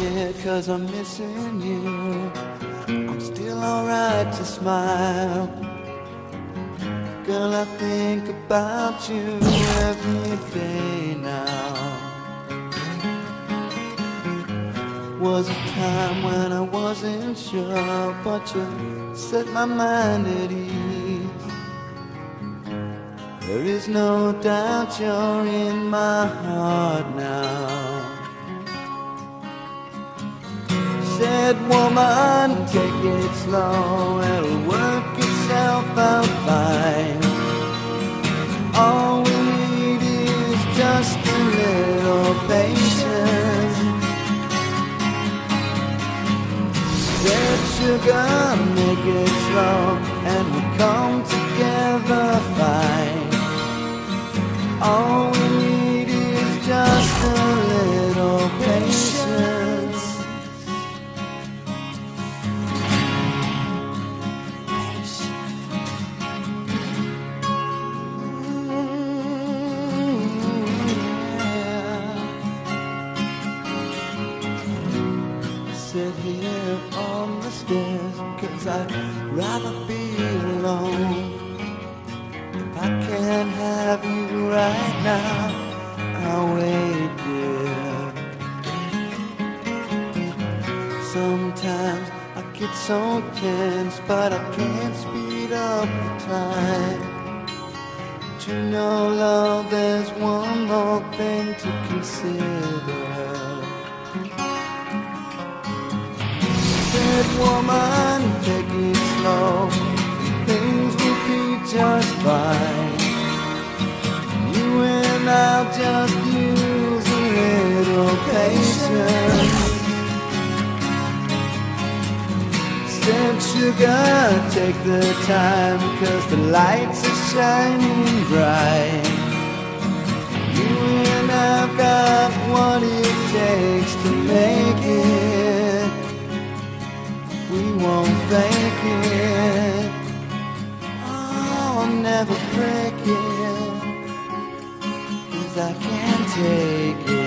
it 'cause I'm missing you. I'm still alright to smile. Girl, I think about you every day now. Was a time when I wasn't sure, but you set my mind at ease. There is no doubt you're in my heart now. Said, woman, take it slow, it'll work itself out fine. All we need is just a little patience. Said, sugar, make it slow, and we'll come together fine. All we need is just a little patience. Sit here on the stairs, 'cause I'd rather be alone. If I can't have you right now, I'll wait, dear. Sometimes I get so tense, but I can't speed up the time. But you know, love, there's one more thing to consider. Said, woman, take it slow, things will be just fine. You and I'll just use a little patience. Said, sugar, take the time, 'cause the lights are shining bright. You and I've got what it takes to make it. We won't fake it. I'll never break it, 'cause I can't take it.